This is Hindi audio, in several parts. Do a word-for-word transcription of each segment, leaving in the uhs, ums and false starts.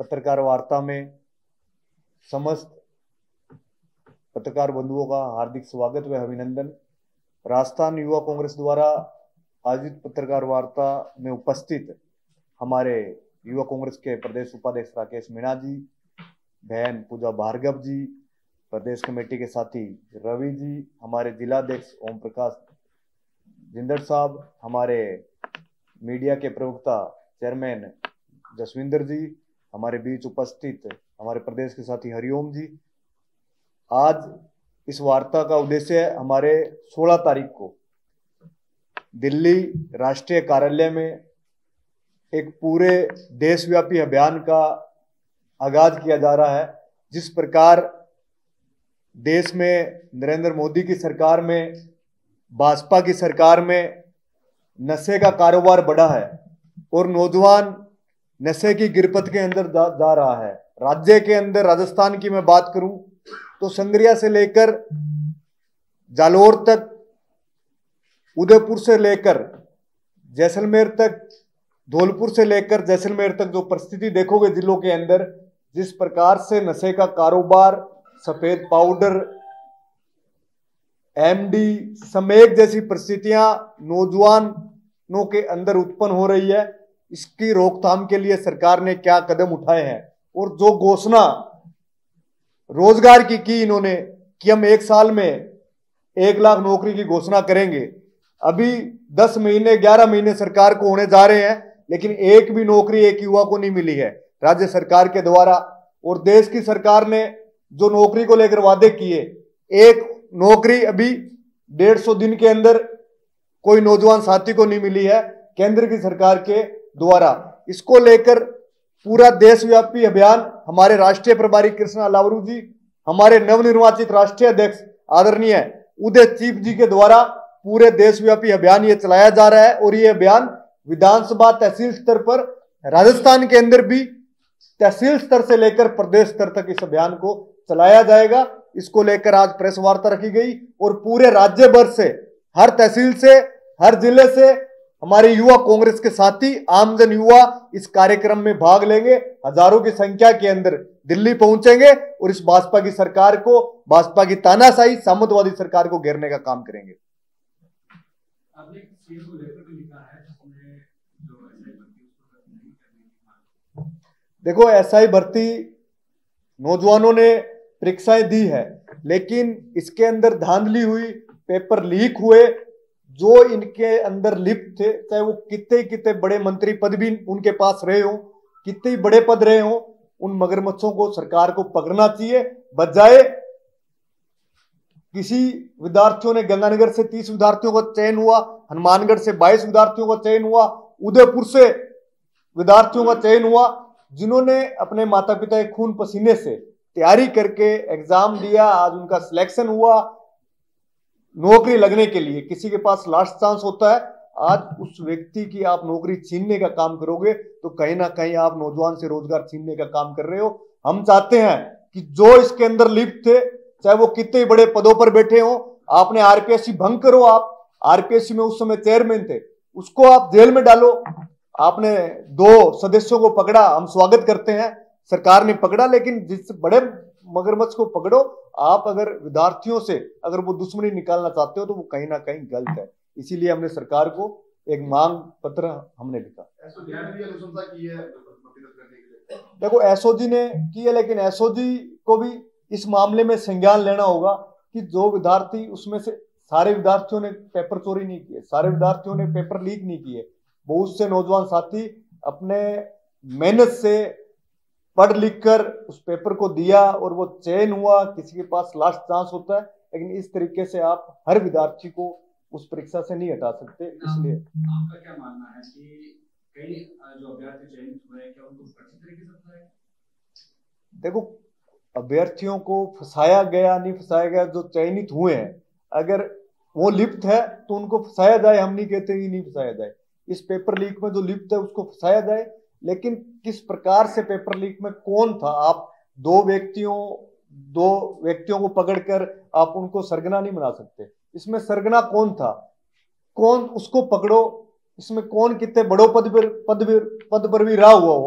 पत्रकार वार्ता में समस्त पत्रकार बंधुओं का हार्दिक स्वागत व अभिनंदन। राजस्थान युवा कांग्रेस द्वारा आयोजित पत्रकार वार्ता में उपस्थित हमारे युवा कांग्रेस के प्रदेश उपाध्यक्ष राकेश मीणा जी, बहन पूजा भार्गव जी, प्रदेश कमेटी के साथी रवि जी, हमारे जिलाध्यक्ष ओम प्रकाश जिंदड़ साहब, हमारे मीडिया के प्रवक्ता चेयरमैन जसविंदर जी, हमारे बीच उपस्थित हमारे प्रदेश के साथी हरिओम जी। आज इस वार्ता का उद्देश्य है हमारे सोलह तारीख को दिल्ली राष्ट्रीय कार्यालय में एक पूरे देशव्यापी अभियान का आगाज किया जा रहा है। जिस प्रकार देश में नरेंद्र मोदी की सरकार में, भाजपा की सरकार में नशे का कारोबार बढ़ा है और नौजवान नशे की गिरफ्त के अंदर जा, जा रहा है। राज्य के अंदर राजस्थान की मैं बात करूं तो संगरिया से लेकर जालोर तक, उदयपुर से लेकर जैसलमेर तक, धौलपुर से लेकर जैसलमेर तक जो परिस्थिति देखोगे जिलों के अंदर, जिस प्रकार से नशे का कारोबार, सफेद पाउडर, एमडी समेत जैसी परिस्थितियां नौजवानों के अंदर उत्पन्न हो रही है, इसकी रोकथाम के लिए सरकार ने क्या कदम उठाए हैं और जो घोषणा रोजगार की की इन्होंने कि हम एक साल में एक लाख नौकरी की घोषणा करेंगे। अभी दस महीने ग्यारह महीने सरकार को होने जा रहे हैं, लेकिन एक भी नौकरी एक युवा को नहीं मिली है राज्य सरकार के द्वारा। और देश की सरकार ने जो नौकरी को लेकर वादे किए, एक नौकरी अभी डेढ़ सौ दिन के अंदर कोई नौजवान साथी को नहीं मिली है केंद्र की सरकार के द्वारा। इसको लेकर पूरा देशव्यापी अभियान हमारे राष्ट्रीय प्रभारी कृष्णा अलावरू जी, हमारे नवनिर्वाचित राष्ट्रीय अध्यक्ष आदरणीय उदय चीफ जी के द्वारा पूरे देशव्यापी अभियान ये चलाया जा रहा है। और ये अभियान विधानसभा तहसील स्तर पर, राजस्थान के अंदर भी तहसील स्तर से लेकर प्रदेश स्तर तक इस अभियान को चलाया जाएगा। इसको लेकर आज प्रेस वार्ता रखी गई और पूरे राज्य भर से, हर तहसील से, हर जिले से हमारे युवा कांग्रेस के साथी आमजन युवा इस कार्यक्रम में भाग लेंगे। हजारों की संख्या के अंदर दिल्ली पहुंचेंगे और इस भाजपा की सरकार को, भाजपा की तानाशाही सामंतवादी सरकार को घेरने का काम करेंगे। आपने सीएम को लेटर भी लिखा है जिसमें जो एसआई भर्ती उसको नहीं करने की मांग। देखो, एसआई भर्ती नौजवानों ने परीक्षाएं दी है, लेकिन इसके अंदर धांधली हुई, पेपर लीक हुए। जो इनके अंदर लिप्त थे, चाहे वो कितने कितने बड़े मंत्री पद भी उनके पास रहे हो, कितने बड़े पद रहे हो, उन मगरमच्छों को सरकार को पकड़ना चाहिए। बजाय किसी विद्यार्थियों ने गंगानगर से तीस विद्यार्थियों का चयन हुआ, हनुमानगढ़ से बाईस विद्यार्थियों का चयन हुआ, उदयपुर से विद्यार्थियों का चयन हुआ, जिन्होंने अपने माता पिता के खून पसीने से तैयारी करके एग्जाम दिया। आज उनका सिलेक्शन हुआ नौकरी लगने के लिए। किसी के पास लास्ट चांस होता है, आज उस व्यक्ति की आप नौकरी छीनने का काम करोगे तो कहीं ना कहीं आप नौजवान से रोजगार छीनने का काम कर रहे हो। हम चाहते हैं कि जो इसके अंदर लिप्त थे, चाहे वो कितने बड़े पदों पर बैठे हो, आपने आरपीएससी भंग करो, आप आरपीएससी में उस समय चेयरमैन थे, उसको आप जेल में डालो। आपने दो सदस्यों को पकड़ा, हम स्वागत करते हैं, सरकार ने पकड़ा, लेकिन जिस बड़े मगरमच्छ को पकड़ो। आप अगर विद्यार्थियों से अगर वो दुश्मनी निकालना चाहते हो तो वो कहीं ना कहीं गलत है। इसीलिए हमने सरकार को एक मांग पत्र हमने लिखा। देखो, एसओजी ने की है, लेकिन एसओजी को भी इस मामले में संज्ञान लेना होगा कि जो विद्यार्थी, उसमें से सारे विद्यार्थियों ने पेपर चोरी नहीं किए, सारे विद्यार्थियों ने पेपर लीक नहीं किए। बहुत से नौजवान साथी अपने मेहनत से पढ़ लिख कर उस पेपर को दिया और वो चयन हुआ। किसी के पास लास्ट चांस होता है, लेकिन इस तरीके से आप हर विद्यार्थी को उस परीक्षा से नहीं हटा सकते। इसलिए आपका क्या मानना है कि कई जो अभ्यर्थी चयनित हुए हैं, क्या उनको अच्छी तरीके से फंसाया? देखो, अभ्यर्थियों को फंसाया गया नहीं फंसाया गया, जो चयनित हुए हैं अगर वो लिप्त है तो उनको फंसाया जाए। हम नहीं कहते कि नहीं फंसाया जाए। इस पेपर लीक में जो लिप्त है उसको फंसाया जाए, लेकिन किस प्रकार से पेपर लीक में कौन था, आप दो व्यक्तियों दो व्यक्तियों को पकड़कर आप उनको सरगना नहीं बना सकते। इसमें सरगना कौन था, कौन, उसको पकड़ो। इसमें कौन कितने बड़ों पद पर पद पद पर भी रहा हुआ होगा,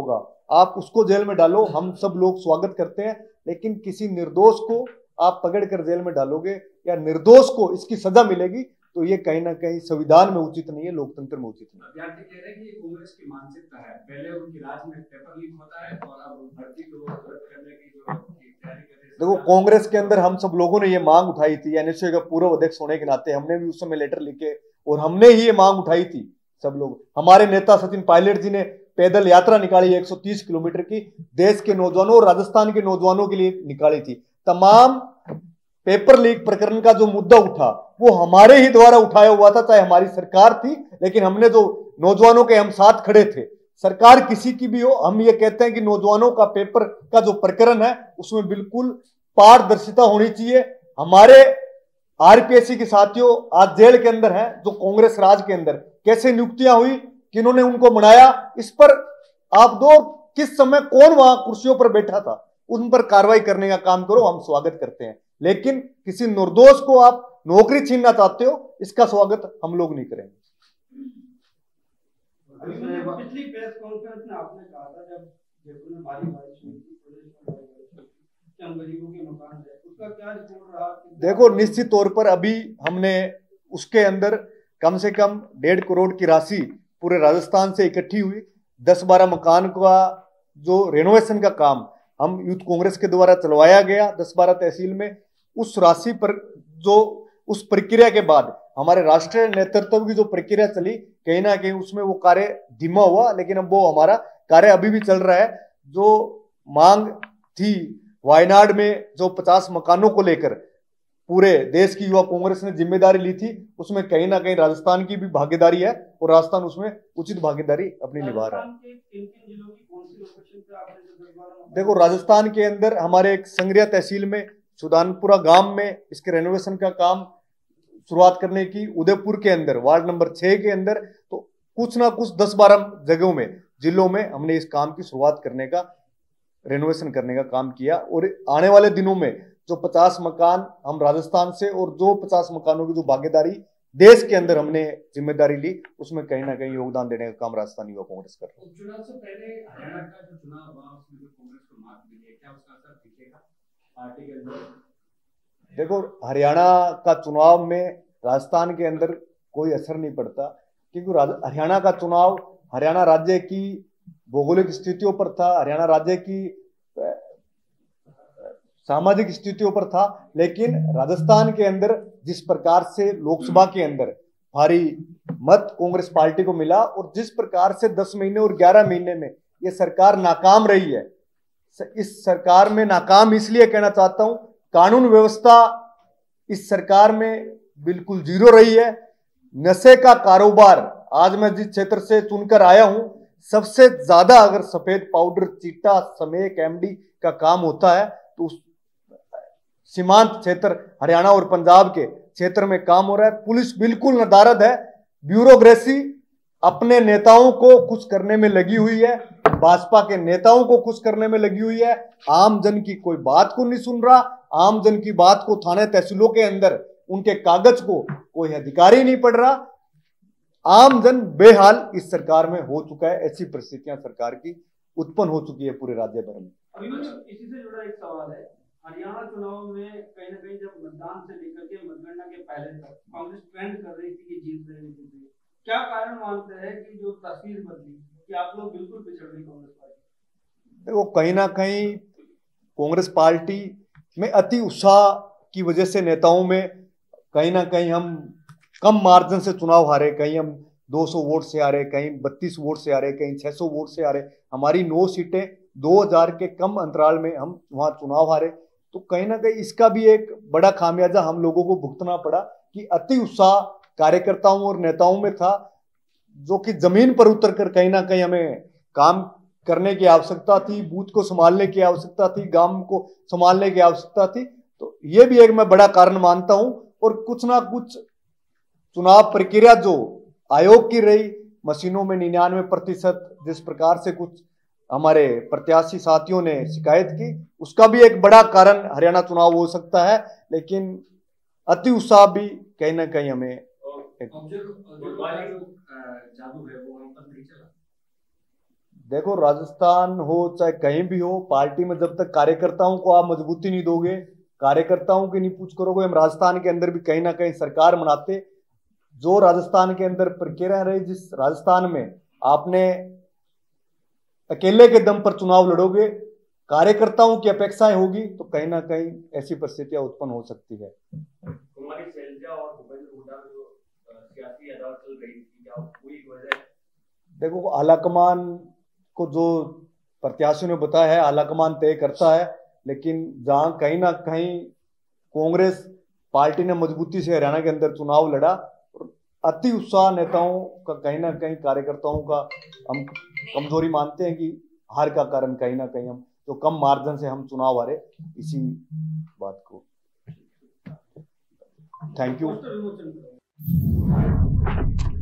आप उसको जेल में डालो, हम सब लोग स्वागत करते हैं, लेकिन किसी निर्दोष को आप पकड़ कर जेल में डालोगे या निर्दोष को इसकी सजा मिलेगी तो ये कहीं ना कहीं संविधान में उचित नहीं है, लोकतंत्र में उचित नहीं है। विद्यार्थी कह रहे हैं कि ये कांग्रेस की मानसिकता है, पहले उनकी राज में पेपर लीक होता है और अब भर्ती को रद्द करने की जो तैयारी कर रहे हैं। देखो, कांग्रेस के अंदर हम सब लोगों ने ये मांग उठाई थी, एनएसयू का पूर्व अध्यक्ष होने के नाते हमने भी उस समय लेटर लिखे और हमने ही ये मांग उठाई थी सब लोग। हमारे नेता सचिन पायलट जी ने पैदल यात्रा निकाली एक सौ तीस किलोमीटर की, देश के नौजवानों और राजस्थान के नौजवानों के लिए निकाली थी। तमाम पेपर लीक प्रकरण का जो मुद्दा उठा वो हमारे ही द्वारा उठाया हुआ था, चाहे हमारी सरकार थी, लेकिन हमने जो नौजवानों के हम साथ खड़े थे, सरकार किसी की भी हो, हम ये कहते हैं कि नौजवानों का पेपर का जो प्रकरण है उसमें बिल्कुल पारदर्शिता होनी चाहिए। हमारे आरपीएससी के साथियों आज जेल के अंदर हैं, जो कांग्रेस राज के अंदर कैसे नियुक्तियां हुई, किन्होंने उनको बनाया, इस पर आप दो किस समय कौन वहां कुर्सियों पर बैठा था, उन पर कार्रवाई करने का काम करो, हम स्वागत करते हैं। लेकिन किसी निर्दोष को आप नौकरी छीनना चाहते हो, इसका स्वागत हम लोग नहीं करेंगे। पिछली प्रेस कॉन्फ्रेंस में आपने कहा था जब जयपुर में भारी बारिश हुई थी, प्रदेश में हम गरीबों के मकान है, उसका क्या रिपोर्ट रहा? देखो, निश्चित तौर पर अभी हमने उसके अंदर कम से कम डेढ़ करोड़ की राशि पूरे राजस्थान से इकट्ठी हुई। दस बारह मकान का जो रेनोवेशन का काम हम यूथ कांग्रेस के द्वारा चलवाया गया दस बारह तहसील में, उस राशि पर जो उस प्रक्रिया के बाद हमारे राष्ट्रीय नेतृत्व की जो प्रक्रिया चली, कहीं ना कहीं उसमें वो कार्य धीमा हुआ, लेकिन अब वो हमारा कार्य अभी भी चल रहा है। जो मांग थी वायनाड में, जो पचास मकानों को लेकर पूरे देश की युवा कांग्रेस ने जिम्मेदारी ली थी, उसमें कहीं ना कहीं राजस्थान की भी भागीदारी है और राजस्थान उसमें उचित भागीदारी अपनी निभा रहा है। देखो, राजस्थान के अंदर हमारे एक संग्रिया तहसील में सुदानपुरा गांव में इसके रेनोवेशन का काम शुरुआत करने की, उदयपुर के अंदर वार्ड नंबर छह के अंदर, तो कुछ ना कुछ दस बारह जगहों में, जिलों में हमने इस काम की शुरुआत करने का, रेनोवेशन करने का काम किया। और आने वाले दिनों में जो पचास मकान हम राजस्थान से और जो पचास मकानों की जो भागीदारी देश के अंदर हमने जिम्मेदारी ली, उसमें कहीं ना कहीं योगदान देने का काम राजस्थान युवा कांग्रेस कर रहा है। उपचुनाव से पहले हरियाणा का जो चुनाव हुआ उसमें जो कांग्रेस को मात मिली है, क्या उसका असर दिखेगा पार्टी के अंदर? देखो, हरियाणा का चुनाव में राजस्थान के अंदर कोई असर नहीं पड़ता, क्योंकि हरियाणा का चुनाव हरियाणा राज्य की भौगोलिक स्थितियों पर था, हरियाणा राज्य की सामाजिक स्थितियों पर था। लेकिन राजस्थान के अंदर जिस प्रकार से लोकसभा के अंदर भारी मत कांग्रेस पार्टी को मिला और जिस प्रकार से दस महीने और ग्यारह महीने में ये सरकार नाकाम रही है, इस सरकार में नाकाम इसलिए कहना चाहता हूं, कानून व्यवस्था इस सरकार में बिल्कुल जीरो रही है। नशे का कारोबार, आज मैं जिस क्षेत्र से चुनकर आया हूं, सबसे ज्यादा अगर सफेद पाउडर, चीटा, समेक, एमडी का काम होता है तो उस सीमांत क्षेत्र हरियाणा और पंजाब के क्षेत्र में काम हो रहा है। पुलिस बिल्कुल नदारद है, ब्यूरोक्रेसी अपने नेताओं को खुश करने में लगी हुई है, भाजपा के नेताओं को खुश करने में लगी हुई है, आम जन की कोई बात को नहीं सुन रहा। आम जन की बात को थाने तहसीलों के अंदर उनके कागज को कोई अधिकारी नहीं पढ़ रहा। आम जन बेहाल इस सरकार में हो चुका है। ऐसी परिस्थितियां सरकार की उत्पन्न हो चुकी है पूरे राज्य भर में। इसी से जुड़ा एक सवाल है, हरियाणा चुनाव में कहीं ना कहीं जब मतदान से लेकर के मतगणना के पहले तक कांग्रेस ट्रेंड कर रही थी कि जीत रही थी, क्या कारण मानते हैं कि जो तस्वीर बदली कि आप लोग बिल्कुल पिछड़ गई कांग्रेस पार्टी? देखो, कहीं ना कहीं कांग्रेस पार्टी में अति उत्साह की वजह से नेताओं में कहीं ना कहीं हम कम मार्जिन से चुनाव हारे, कहीं हम दो सौ वोट से हारे, कहीं बत्तीस वोट से हारे, कहीं छह सौ वोट से हारे। हमारी नौ सीटें दो हज़ार के कम अंतराल में हम वहां चुनाव हारे, तो कहीं ना कहीं इसका भी एक बड़ा खामियाजा हम लोगों को भुगतना पड़ा कि अति उत्साह कार्यकर्ताओं और नेताओं में था, जो कि जमीन पर उतर कर कहीं ना कहीं हमें काम करने की आवश्यकता थी, बूथ को संभालने की आवश्यकता थी, गांव को संभालने की आवश्यकता थी। तो ये भी एक मैं बड़ा कारण मानता हूं। और कुछ ना कुछ चुनाव प्रक्रिया जो आयोग की रही, मशीनों में निन्यानवे प्रतिशत जिस प्रकार से कुछ हमारे प्रत्याशी साथियों ने शिकायत की, उसका भी एक बड़ा कारण हरियाणा चुनाव हो सकता है। लेकिन अति उत्साह भी कहीं ना कहीं हमें जादू है वो हम पर नहीं चला। देखो, राजस्थान हो चाहे कहीं भी हो, पार्टी में जब तक कार्यकर्ताओं को आप मजबूती नहीं दोगे, कार्यकर्ताओं की नहीं पूछ करोगे, हम राजस्थान के अंदर भी कहीं ना कहीं सरकार बनाते। जो राजस्थान के अंदर प्रक्रिया रही, जिस राजस्थान में आपने अकेले के दम पर चुनाव लड़ोगे, कार्यकर्ताओं की अपेक्षाएं होगी, तो कहीं ना कहीं ऐसी परिस्थितियां उत्पन्न हो सकती है। कुमारी शैलजा और भूपेंद्र हुड्डा जो सियासी अदालत चल रही थी, क्या कोई वजह? देखो, आलाकमान को जो प्रत्याशियों ने बताया है, आलाकमान तय करता है, लेकिन जहां कहीं ना कहीं कांग्रेस पार्टी ने मजबूती से हरियाणा के अंदर चुनाव लड़ा, और अति उत्साह नेताओं का, कहीं ना कहीं कार्यकर्ताओं का हम कमजोरी मानते हैं कि हार का कारण कहीं ना कहीं हम जो कम मार्जिन से हम चुनाव हारे, इसी बात को। Thank you.